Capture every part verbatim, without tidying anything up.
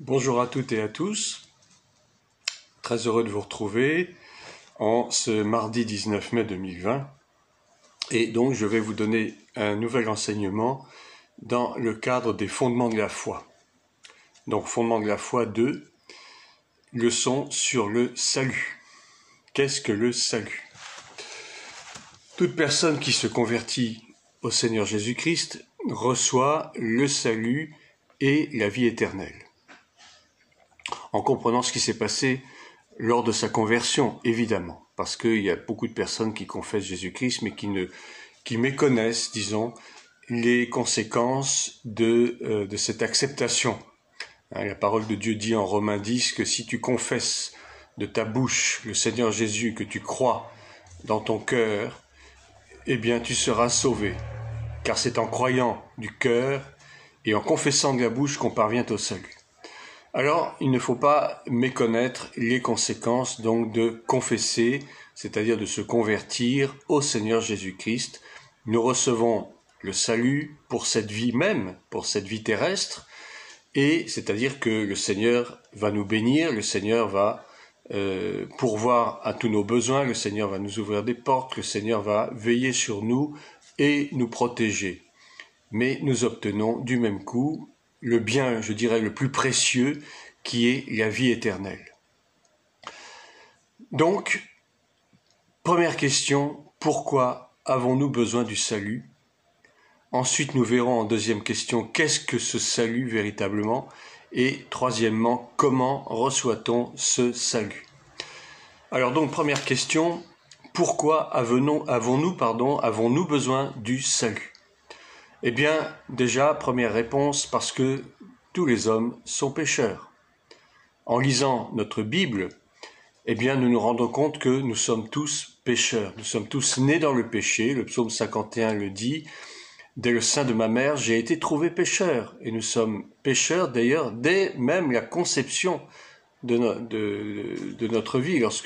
Bonjour à toutes et à tous, très heureux de vous retrouver en ce mardi dix-neuf mai deux mille vingt et donc je vais vous donner un nouvel enseignement dans le cadre des fondements de la foi. Donc fondements de la foi deux, leçon sur le salut. Qu'est-ce que le salut? Toute personne qui se convertit au Seigneur Jésus-Christ reçoit le salut et la vie éternelle. En comprenant ce qui s'est passé lors de sa conversion, évidemment, parce qu'il y a beaucoup de personnes qui confessent Jésus-Christ, mais qui ne, qui méconnaissent, disons, les conséquences de, euh, de cette acceptation. Hein, la parole de Dieu dit en Romains dix que si tu confesses de ta bouche le Seigneur Jésus, que tu crois dans ton cœur, eh bien tu seras sauvé, car c'est en croyant du cœur et en confessant de la bouche qu'on parvient au salut. Alors, il ne faut pas méconnaître les conséquences donc de confesser, c'est-à-dire de se convertir au Seigneur Jésus-Christ. Nous recevons le salut pour cette vie même, pour cette vie terrestre, et c'est-à-dire que le Seigneur va nous bénir, le Seigneur va euh, pourvoir à tous nos besoins, le Seigneur va nous ouvrir des portes, le Seigneur va veiller sur nous et nous protéger. Mais nous obtenons du même coup le bien, je dirais, le plus précieux, qui est la vie éternelle. Donc, première question, pourquoi avons-nous besoin du salut? Ensuite, nous verrons en deuxième question, qu'est-ce que ce salut véritablement? Et troisièmement, comment reçoit-on ce salut? Alors donc, première question, pourquoi avons-nous, avons-nous, pardon, avons-nous besoin du salut? Eh bien, déjà, première réponse, parce que tous les hommes sont pécheurs. En lisant notre Bible, eh bien, nous nous rendons compte que nous sommes tous pécheurs. Nous sommes tous nés dans le péché. Le psaume cinquante et un le dit. Dès le sein de ma mère, j'ai été trouvé pécheur. Et nous sommes pécheurs, d'ailleurs, dès même la conception de, no- de, de notre vie. Lorsque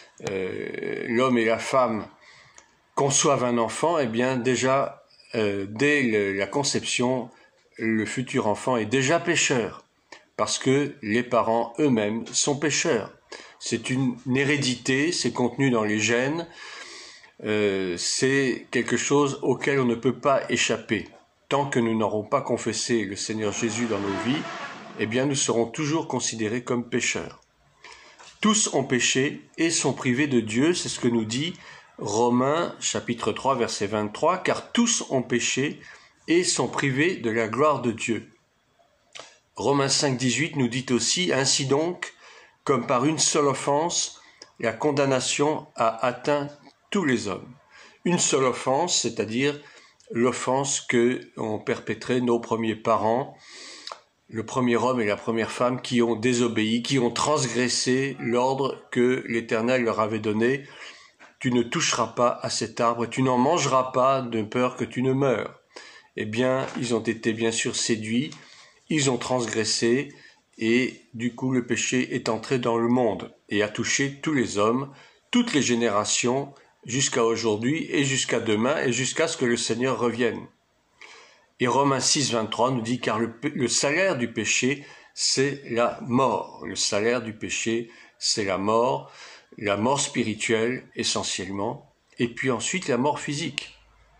euh, l'homme et la femme conçoivent un enfant, eh bien, déjà, Euh, dès le, la conception, le futur enfant est déjà pécheur, parce que les parents eux-mêmes sont pécheurs. C'est une, une hérédité, c'est contenu dans les gènes, euh, c'est quelque chose auquel on ne peut pas échapper. Tant que nous n'aurons pas confessé le Seigneur Jésus dans nos vies, eh bien nous serons toujours considérés comme pécheurs. Tous ont péché et sont privés de Dieu, c'est ce que nous dit Romains chapitre trois verset vingt-trois, car tous ont péché et sont privés de la gloire de Dieu. Romains cinq dix-huit nous dit aussi, ainsi donc, comme par une seule offense, la condamnation a atteint tous les hommes. Une seule offense, c'est-à-dire l'offense que ont perpétrée nos premiers parents, le premier homme et la première femme qui ont désobéi, qui ont transgressé l'ordre que l'Éternel leur avait donné. Tu ne toucheras pas à cet arbre, tu n'en mangeras pas de peur que tu ne meures. Eh bien, ils ont été bien sûr séduits, ils ont transgressé, et du coup le péché est entré dans le monde et a touché tous les hommes, toutes les générations, jusqu'à aujourd'hui et jusqu'à demain et jusqu'à ce que le Seigneur revienne. Et Romains six vingt-trois nous dit, car le, le salaire du péché, c'est la mort. Le salaire du péché, c'est la mort. La mort spirituelle essentiellement, et puis ensuite la mort physique.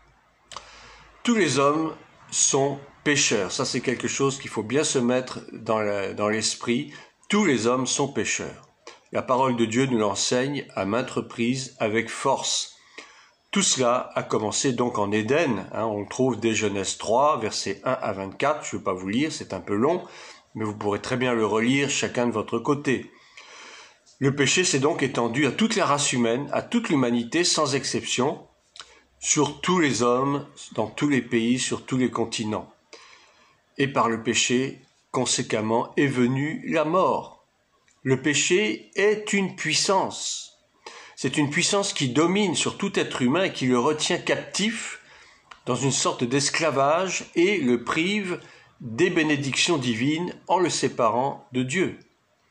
Tous les hommes sont pécheurs, ça c'est quelque chose qu'il faut bien se mettre dans, la, dans l'esprit, tous les hommes sont pécheurs. La parole de Dieu nous l'enseigne à maintes reprises avec force. Tout cela a commencé donc en Éden, hein, on le trouve dès Genèse trois, versets un à vingt-quatre, je ne vais pas vous lire, c'est un peu long, mais vous pourrez très bien le relire chacun de votre côté. Le péché s'est donc étendu à toute la race humaine, à toute l'humanité sans exception, sur tous les hommes, dans tous les pays, sur tous les continents. Et par le péché, conséquemment, est venue la mort. Le péché est une puissance. C'est une puissance qui domine sur tout être humain et qui le retient captif dans une sorte d'esclavage et le prive des bénédictions divines en le séparant de Dieu.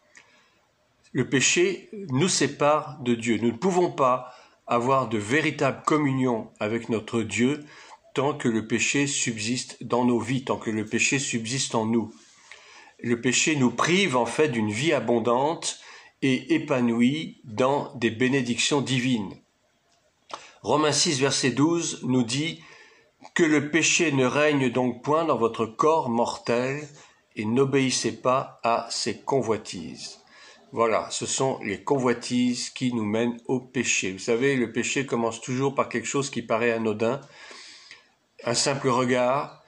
Le péché nous sépare de Dieu. Nous ne pouvons pas avoir de véritable communion avec notre Dieu tant que le péché subsiste dans nos vies, tant que le péché subsiste en nous. le péché nous prive en fait d'une vie abondante et épanouie dans des bénédictions divines. Romains six, verset douze nous dit « Que le péché ne règne donc point dans votre corps mortel et n'obéissez pas à ses convoitises. » Voilà, ce sont les convoitises qui nous mènent au péché. Vous savez, le péché commence toujours par quelque chose qui paraît anodin, un simple regard,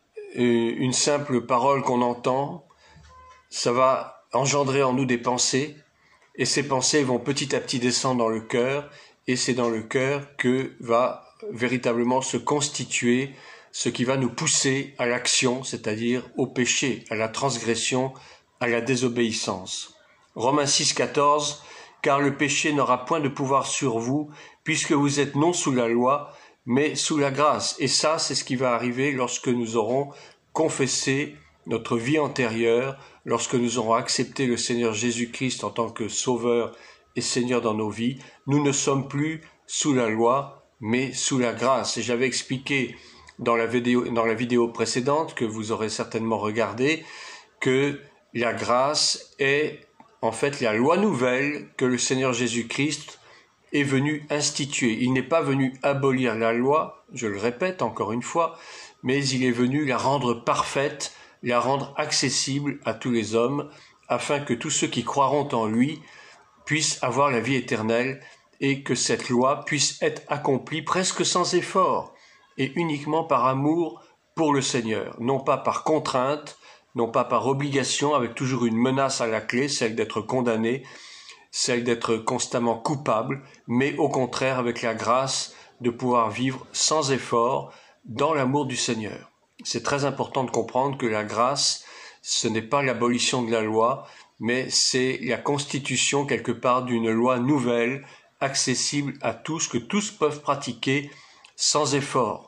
une simple parole qu'on entend, ça va engendrer en nous des pensées, et ces pensées vont petit à petit descendre dans le cœur, et c'est dans le cœur que va véritablement se constituer ce qui va nous pousser à l'action, c'est-à-dire au péché, à la transgression, à la désobéissance. Romains six, quatorze, « Car le péché n'aura point de pouvoir sur vous, puisque vous êtes non sous la loi, mais sous la grâce. » Et ça, c'est ce qui va arriver lorsque nous aurons confessé notre vie antérieure, lorsque nous aurons accepté le Seigneur Jésus-Christ en tant que Sauveur et Seigneur dans nos vies. Nous ne sommes plus sous la loi, mais sous la grâce. Et j'avais expliqué dans la vidéo, dans la vidéo précédente, que vous aurez certainement regardé, que la grâce est en fait la loi nouvelle que le Seigneur Jésus-Christ est venu instituer. Il n'est pas venu abolir la loi, je le répète encore une fois, mais il est venu la rendre parfaite, la rendre accessible à tous les hommes, afin que tous ceux qui croiront en lui puissent avoir la vie éternelle et que cette loi puisse être accomplie presque sans effort et uniquement par amour pour le Seigneur, non pas par contrainte, non pas par obligation, avec toujours une menace à la clé, celle d'être condamné, celle d'être constamment coupable, mais au contraire avec la grâce de pouvoir vivre sans effort dans l'amour du Seigneur. C'est très important de comprendre que la grâce, ce n'est pas l'abolition de la loi, mais c'est la constitution quelque part d'une loi nouvelle, accessible à tous, que tous peuvent pratiquer sans effort.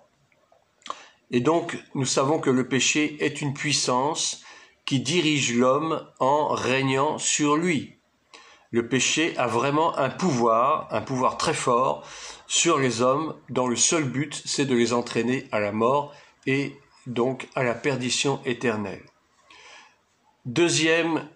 Et donc, nous savons que le péché est une puissance qui dirige l'homme en régnant sur lui. Le péché a vraiment un pouvoir, un pouvoir très fort sur les hommes, dont le seul but, c'est de les entraîner à la mort et donc à la perdition éternelle. Deuxième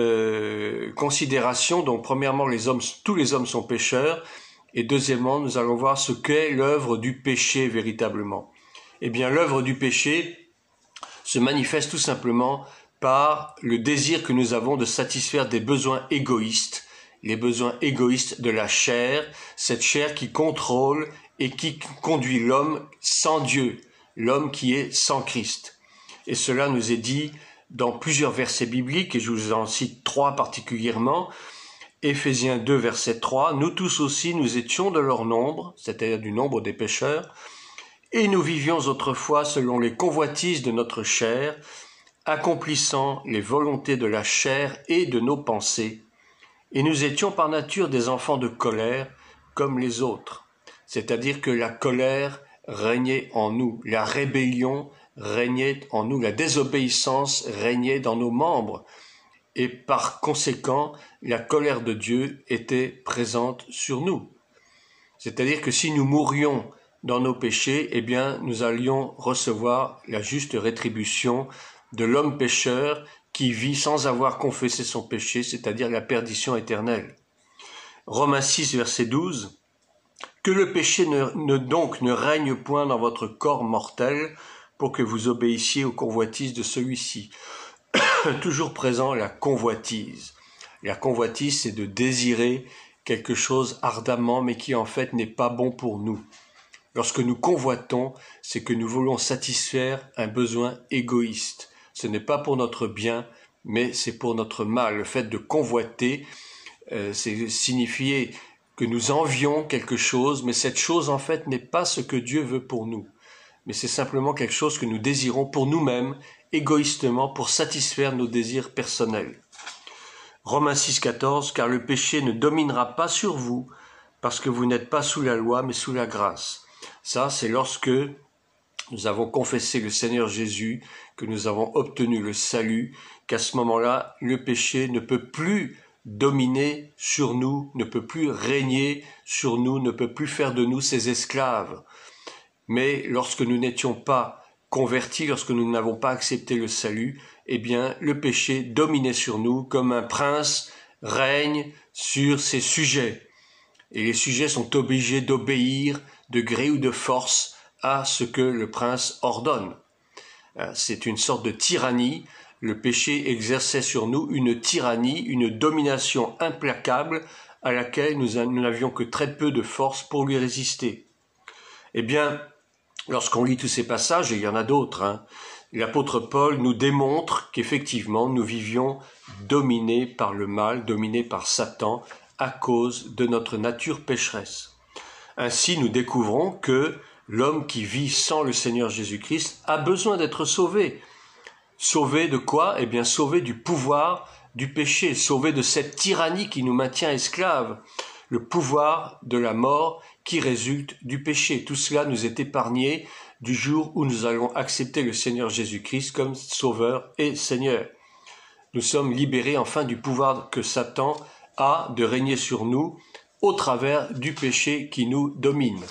euh, considération, donc premièrement, les hommes, tous les hommes sont pécheurs, et deuxièmement, nous allons voir ce qu'est l'œuvre du péché véritablement. Eh bien, l'œuvre du péché se manifeste tout simplement par le désir que nous avons de satisfaire des besoins égoïstes, les besoins égoïstes de la chair, cette chair qui contrôle et qui conduit l'homme sans Dieu, l'homme qui est sans Christ. Et cela nous est dit dans plusieurs versets bibliques, et je vous en cite trois particulièrement. Éphésiens deux, verset trois, « Nous tous aussi, nous étions de leur nombre, c'est-à-dire du nombre des pécheurs, et nous vivions autrefois selon les convoitises de notre chair, accomplissant les volontés de la chair et de nos pensées, et nous étions par nature des enfants de colère comme les autres. » C'est-à-dire que la colère régnait en nous, la rébellion régnait en nous, la désobéissance régnait dans nos membres, et par conséquent, la colère de Dieu était présente sur nous. C'est-à-dire que si nous mourions dans nos péchés, eh bien, nous allions recevoir la juste rétribution de l'homme pécheur qui vit sans avoir confessé son péché, c'est-à-dire la perdition éternelle. Romains six, verset douze, « Que le péché ne, ne donc ne règne point dans votre corps mortel pour que vous obéissiez aux convoitises de celui-ci. » Toujours présent, la convoitise. La convoitise, c'est de désirer quelque chose ardemment, mais qui en fait n'est pas bon pour nous. Lorsque nous convoitons, c'est que nous voulons satisfaire un besoin égoïste. Ce n'est pas pour notre bien, mais c'est pour notre mal. Le fait de convoiter, euh, c'est signifier que nous envions quelque chose, mais cette chose en fait n'est pas ce que Dieu veut pour nous. Mais c'est simplement quelque chose que nous désirons pour nous-mêmes, égoïstement, pour satisfaire nos désirs personnels. Romains six, quatorze, « Car le péché ne dominera pas sur vous, parce que vous n'êtes pas sous la loi, mais sous la grâce. » Ça, c'est lorsque nous avons confessé le Seigneur Jésus, que nous avons obtenu le salut, qu'à ce moment-là, le péché ne peut plus dominer sur nous, ne peut plus régner sur nous, ne peut plus faire de nous ses esclaves. Mais lorsque nous n'étions pas convertis, lorsque nous n'avons pas accepté le salut, eh bien, le péché dominait sur nous comme un prince règne sur ses sujets. Et les sujets sont obligés d'obéir de gré ou de force à ce que le prince ordonne. C'est une sorte de tyrannie. Le péché exerçait sur nous une tyrannie, une domination implacable à laquelle nous n'avions que très peu de force pour lui résister. Eh bien, lorsqu'on lit tous ces passages, et il y en a d'autres, hein, l'apôtre Paul nous démontre qu'effectivement nous vivions dominés par le mal, dominés par Satan à cause de notre nature pécheresse. Ainsi, nous découvrons que l'homme qui vit sans le Seigneur Jésus-Christ a besoin d'être sauvé. Sauvé de quoi? Eh bien, sauvé du pouvoir du péché, sauvé de cette tyrannie qui nous maintient esclaves, le pouvoir de la mort qui résulte du péché. Tout cela nous est épargné du jour où nous allons accepter le Seigneur Jésus-Christ comme Sauveur et Seigneur. Nous sommes libérés enfin du pouvoir que Satan a de régner sur nous au travers du péché qui nous domine.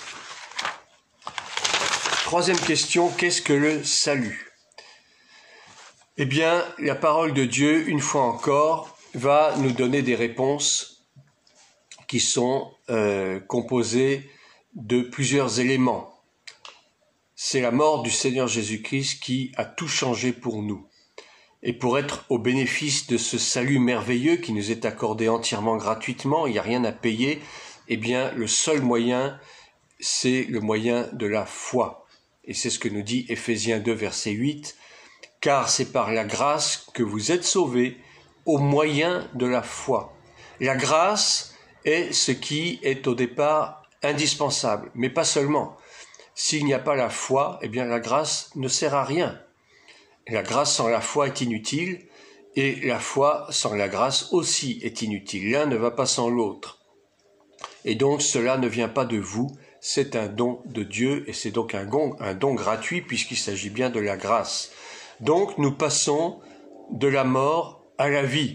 Troisième question, qu'est-ce que le salut? Eh bien, la parole de Dieu, une fois encore, va nous donner des réponses qui sont euh, composées de plusieurs éléments. C'est la mort du Seigneur Jésus-Christ qui a tout changé pour nous. Et pour être au bénéfice de ce salut merveilleux qui nous est accordé entièrement gratuitement, il n'y a rien à payer, eh bien, le seul moyen, c'est le moyen de la foi. Et c'est ce que nous dit Éphésiens deux, verset huit. « Car c'est par la grâce que vous êtes sauvés au moyen de la foi. » La grâce est ce qui est au départ indispensable, mais pas seulement. S'il n'y a pas la foi, eh bien la grâce ne sert à rien. La grâce sans la foi est inutile, et la foi sans la grâce aussi est inutile. L'un ne va pas sans l'autre. Et donc cela ne vient pas de vous, c'est un don de Dieu, et c'est donc un don, un don gratuit puisqu'il s'agit bien de la grâce. Donc nous passons de la mort à la vie.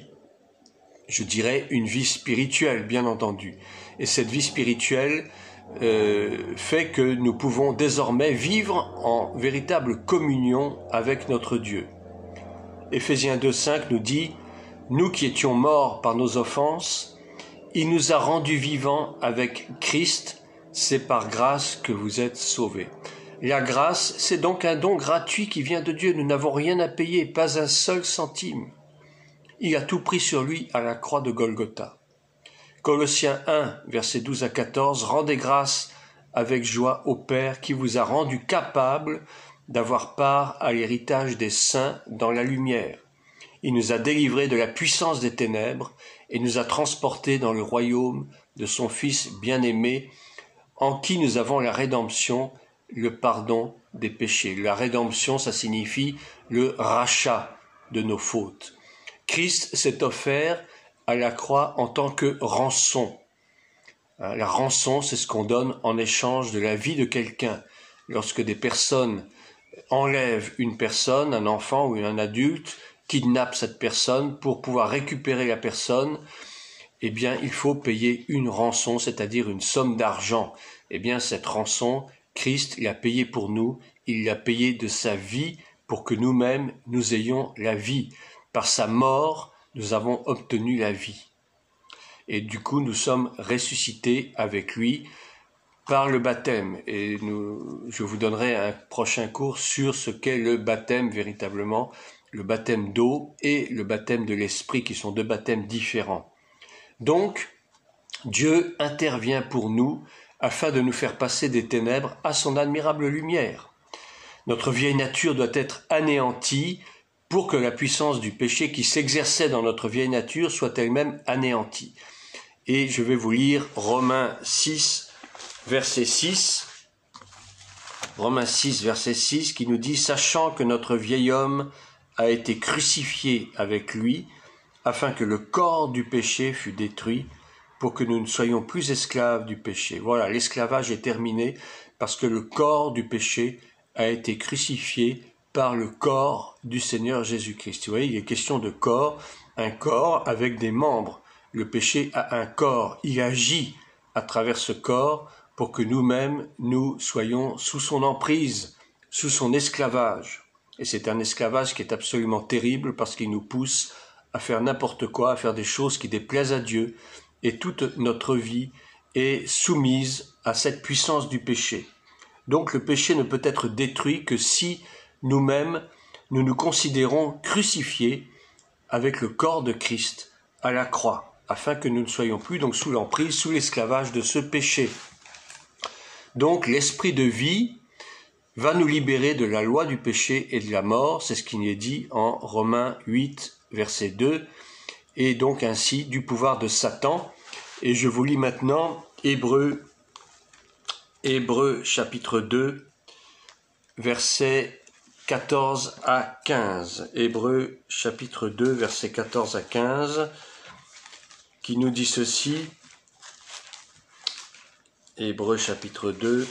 Je dirais une vie spirituelle, bien entendu. Et cette vie spirituelle euh, fait que nous pouvons désormais vivre en véritable communion avec notre Dieu. Éphésiens deux, cinq nous dit « Nous qui étions morts par nos offenses, il nous a rendus vivants avec Christ, c'est par grâce que vous êtes sauvés. » La grâce, c'est donc un don gratuit qui vient de Dieu. Nous n'avons rien à payer, pas un seul centime. Il a tout pris sur lui à la croix de Golgotha. Colossiens un, versets douze à quatorze, « Rendez grâce avec joie au Père qui vous a rendu capable d'avoir part à l'héritage des saints dans la lumière. Il nous a délivrés de la puissance des ténèbres et nous a transportés dans le royaume de son Fils bien-aimé, en qui nous avons la rédemption, le pardon des péchés. » La rédemption, ça signifie le rachat de nos fautes. Christ s'est offert à la croix en tant que rançon. La rançon, c'est ce qu'on donne en échange de la vie de quelqu'un. Lorsque des personnes enlèvent une personne, un enfant ou un adulte, kidnappent cette personne pour pouvoir récupérer la personne, eh bien, il faut payer une rançon, c'est-à-dire une somme d'argent. Eh bien, cette rançon, Christ l'a payée pour nous, il l'a payée de sa vie pour que nous-mêmes, nous ayons la vie. Par sa mort, nous avons obtenu la vie. Et du coup, nous sommes ressuscités avec lui par le baptême. Et nous, je vous donnerai un prochain cours sur ce qu'est le baptême véritablement, le baptême d'eau et le baptême de l'esprit, qui sont deux baptêmes différents. Donc, Dieu intervient pour nous afin de nous faire passer des ténèbres à son admirable lumière. Notre vieille nature doit être anéantie pour que la puissance du péché qui s'exerçait dans notre vieille nature soit elle-même anéantie. Et je vais vous lire Romains six, verset six. Romains six, verset six, qui nous dit « Sachant que notre vieil homme a été crucifié avec lui, afin que le corps du péché fût détruit, pour que nous ne soyons plus esclaves du péché. » Voilà, l'esclavage est terminé parce que le corps du péché a été crucifié par le corps du Seigneur Jésus-Christ. Vous voyez, il est question de corps, un corps avec des membres. Le péché a un corps, il agit à travers ce corps pour que nous-mêmes, nous soyons sous son emprise, sous son esclavage. Et c'est un esclavage qui est absolument terrible parce qu'il nous pousse à faire n'importe quoi, à faire des choses qui déplaisent à Dieu. Et toute notre vie est soumise à cette puissance du péché. Donc le péché ne peut être détruit que si nous-mêmes, nous nous considérons crucifiés avec le corps de Christ à la croix, afin que nous ne soyons plus donc sous l'emprise, sous l'esclavage de ce péché. Donc l'esprit de vie va nous libérer de la loi du péché et de la mort, c'est ce qui est dit en Romains huit, verset deux, et donc ainsi du pouvoir de Satan. Et je vous lis maintenant Hébreux, Hébreux chapitre deux, versets quatorze à quinze. Hébreux chapitre deux, versets quatorze à quinze, qui nous dit ceci. Hébreux chapitre deux.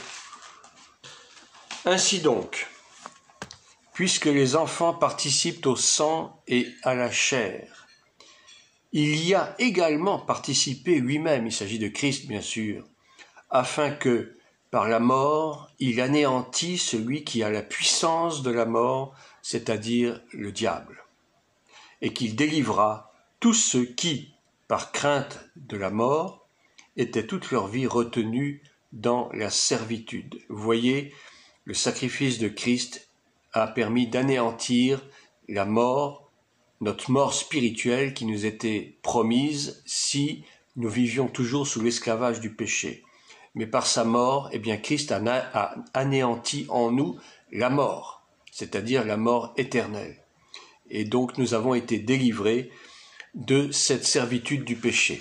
Ainsi donc, puisque les enfants participent au sang et à la chair, il y a également participé lui-même, il s'agit de Christ bien sûr, afin que, par la mort, il anéantit celui qui a la puissance de la mort, c'est-à-dire le diable, et qu'il délivra tous ceux qui, par crainte de la mort, étaient toute leur vie retenus dans la servitude. Vous voyez, le sacrifice de Christ a permis d'anéantir la mort, notre mort spirituelle qui nous était promise si nous vivions toujours sous l'esclavage du péché. Mais par sa mort, eh bien, Christ a, a anéanti en nous la mort, c'est-à-dire la mort éternelle. Et donc nous avons été délivrés de cette servitude du péché.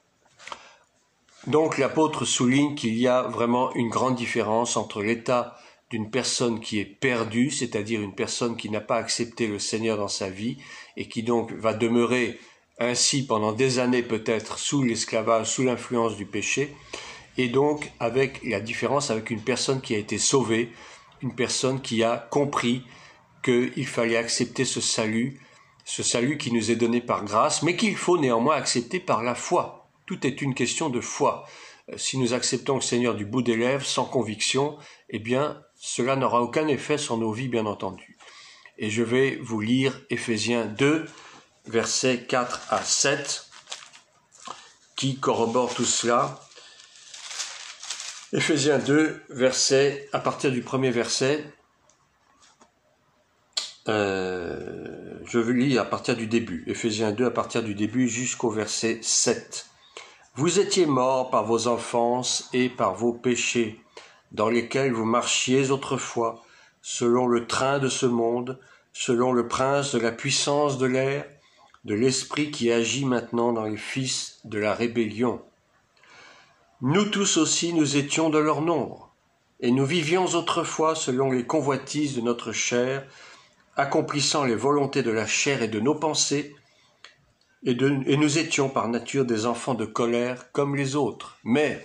Donc l'apôtre souligne qu'il y a vraiment une grande différence entre l'état d'une personne qui est perdue, c'est-à-dire une personne qui n'a pas accepté le Seigneur dans sa vie et qui donc va demeurer ainsi pendant des années peut-être sous l'esclavage, sous l'influence du péché, et donc avec la différence avec une personne qui a été sauvée, une personne qui a compris qu'il fallait accepter ce salut, ce salut qui nous est donné par grâce, mais qu'il faut néanmoins accepter par la foi. Tout est une question de foi. Si nous acceptons le Seigneur du bout des lèvres, sans conviction, eh bien, cela n'aura aucun effet sur nos vies, bien entendu. Et je vais vous lire Éphésiens deux, versets quatre à sept, qui corroborent tout cela. Éphésiens deux, versets, à partir du premier verset, euh, je vous lis à partir du début. Éphésiens deux, à partir du début jusqu'au verset sept. Vous étiez morts par vos enfances et par vos péchés, dans lesquels vous marchiez autrefois, selon le train de ce monde, selon le prince de la puissance de l'air, de l'esprit qui agit maintenant dans les fils de la rébellion. Nous tous aussi nous étions de leur nombre, et nous vivions autrefois selon les convoitises de notre chair, accomplissant les volontés de la chair et de nos pensées, et, de, et nous étions par nature des enfants de colère comme les autres. Mais,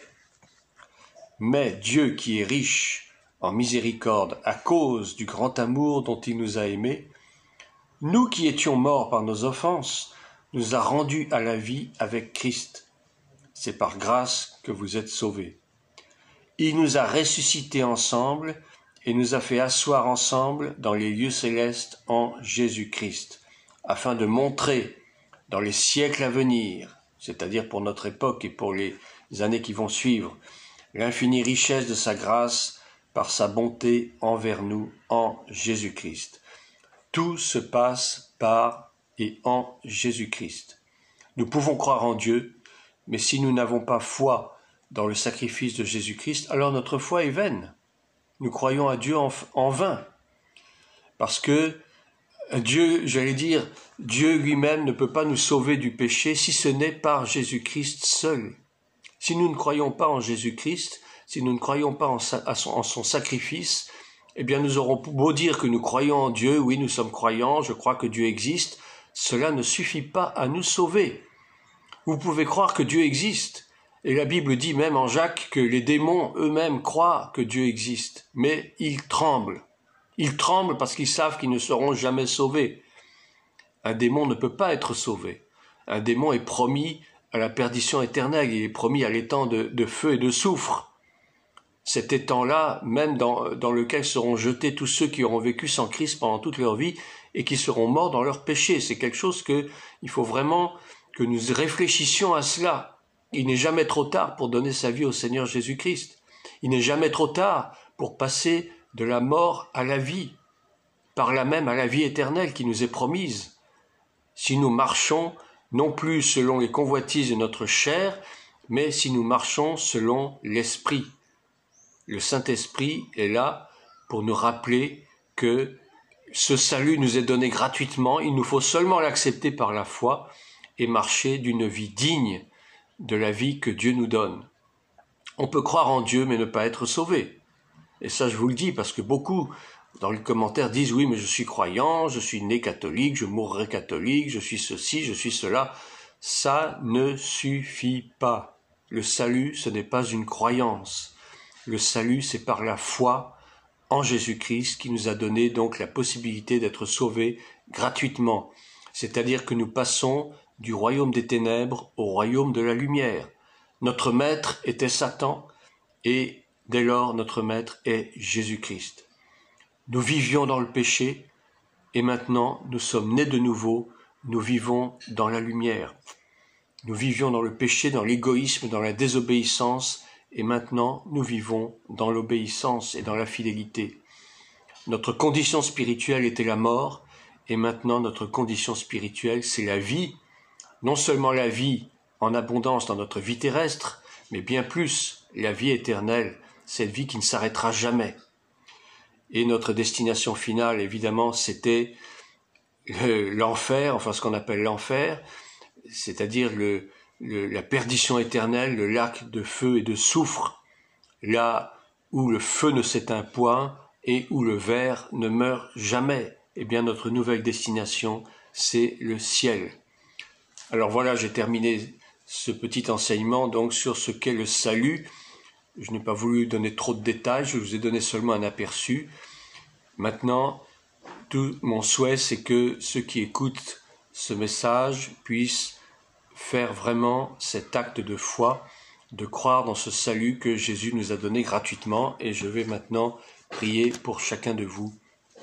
mais Dieu qui est riche en miséricorde à cause du grand amour dont il nous a aimés, nous qui étions morts par nos offenses, nous a rendus à la vie avec Christ. C'est par grâce que vous êtes sauvés. Il nous a ressuscités ensemble et nous a fait asseoir ensemble dans les lieux célestes en Jésus-Christ, afin de montrer dans les siècles à venir, c'est-à-dire pour notre époque et pour les années qui vont suivre, l'infinie richesse de sa grâce par sa bonté envers nous en Jésus-Christ. Tout se passe par et en Jésus-Christ. Nous pouvons croire en Dieu, mais si nous n'avons pas foi dans le sacrifice de Jésus-Christ, alors notre foi est vaine. Nous croyons à Dieu en, en vain, parce que Dieu, j'allais dire, Dieu lui-même ne peut pas nous sauver du péché si ce n'est par Jésus-Christ seul. Si nous ne croyons pas en Jésus-Christ, si nous ne croyons pas en, sa, en, son, en son sacrifice, eh bien nous aurons beau dire que nous croyons en Dieu, oui nous sommes croyants, je crois que Dieu existe, cela ne suffit pas à nous sauver. Vous pouvez croire que Dieu existe, et la Bible dit même en Jacques que les démons eux-mêmes croient que Dieu existe, mais ils tremblent. Ils tremblent parce qu'ils savent qu'ils ne seront jamais sauvés. Un démon ne peut pas être sauvé. Un démon est promis à la perdition éternelle, il est promis à l'étang de, de feu et de soufre. cet étang-là, même dans, dans lequel seront jetés tous ceux qui auront vécu sans Christ pendant toute leur vie et qui seront morts dans leurs péchés. C'est quelque chose que il faut vraiment que nous réfléchissions à cela. Il n'est jamais trop tard pour donner sa vie au Seigneur Jésus-Christ. Il n'est jamais trop tard pour passer de la mort à la vie, par là même à la vie éternelle qui nous est promise. Si nous marchons non plus selon les convoitises de notre chair, mais si nous marchons selon l'Esprit. Le Saint-Esprit est là pour nous rappeler que ce salut nous est donné gratuitement, il nous faut seulement l'accepter par la foi et marcher d'une vie digne de la vie que Dieu nous donne. On peut croire en Dieu mais ne pas être sauvé. Et ça je vous le dis parce que beaucoup dans les commentaires disent oui mais je suis croyant, je suis né catholique, je mourrai catholique, je suis ceci, je suis cela. Ça ne suffit pas. Le salut ce n'est pas une croyance. Le salut c'est par la foi en Jésus-Christ qui nous a donné donc la possibilité d'être sauvés gratuitement. C'est-à-dire que nous passons du royaume des ténèbres au royaume de la lumière. Notre maître était Satan et dès lors notre maître est Jésus-Christ. Nous vivions dans le péché et maintenant nous sommes nés de nouveau, nous vivons dans la lumière. Nous vivions dans le péché, dans l'égoïsme, dans la désobéissance et maintenant nous vivons dans l'obéissance et dans la fidélité. Notre condition spirituelle était la mort et maintenant notre condition spirituelle c'est la vie. Non seulement la vie en abondance dans notre vie terrestre, mais bien plus la vie éternelle, cette vie qui ne s'arrêtera jamais. Et notre destination finale, évidemment, c'était l'enfer, enfin ce qu'on appelle l'enfer, c'est-à-dire le, le, la perdition éternelle, le lac de feu et de soufre, là où le feu ne s'éteint point et où le ver ne meurt jamais. Eh bien, notre nouvelle destination, c'est le ciel. Alors voilà, j'ai terminé ce petit enseignement donc sur ce qu'est le salut. Je n'ai pas voulu donner trop de détails, je vous ai donné seulement un aperçu. Maintenant, tout mon souhait, c'est que ceux qui écoutent ce message puissent faire vraiment cet acte de foi, de croire dans ce salut que Jésus nous a donné gratuitement. Et je vais maintenant prier pour chacun de vous.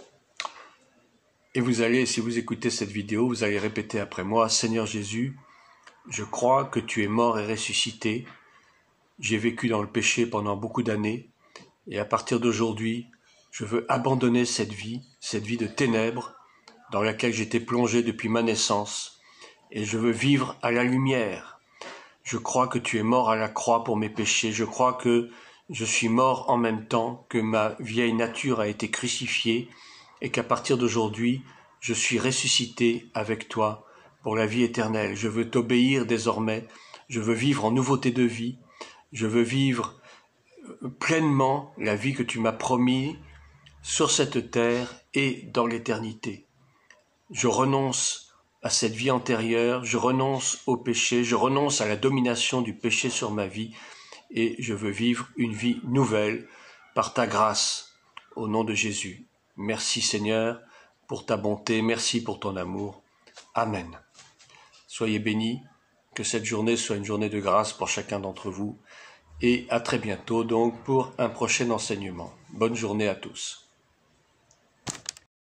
Et vous allez, si vous écoutez cette vidéo, vous allez répéter après moi, « Seigneur Jésus, je crois que tu es mort et ressuscité. J'ai vécu dans le péché pendant beaucoup d'années. Et à partir d'aujourd'hui, je veux abandonner cette vie, cette vie de ténèbres dans laquelle j'étais plongé depuis ma naissance. Et je veux vivre à la lumière. Je crois que tu es mort à la croix pour mes péchés. Je crois que je suis mort en même temps que ma vieille nature a été crucifiée. Et qu'à partir d'aujourd'hui, je suis ressuscité avec toi pour la vie éternelle. Je veux t'obéir désormais, je veux vivre en nouveauté de vie, je veux vivre pleinement la vie que tu m'as promis sur cette terre et dans l'éternité. Je renonce à cette vie antérieure, je renonce au péché, je renonce à la domination du péché sur ma vie et je veux vivre une vie nouvelle par ta grâce, au nom de Jésus. Merci Seigneur pour ta bonté, merci pour ton amour. Amen. Soyez bénis, que cette journée soit une journée de grâce pour chacun d'entre vous et à très bientôt donc pour un prochain enseignement. Bonne journée à tous.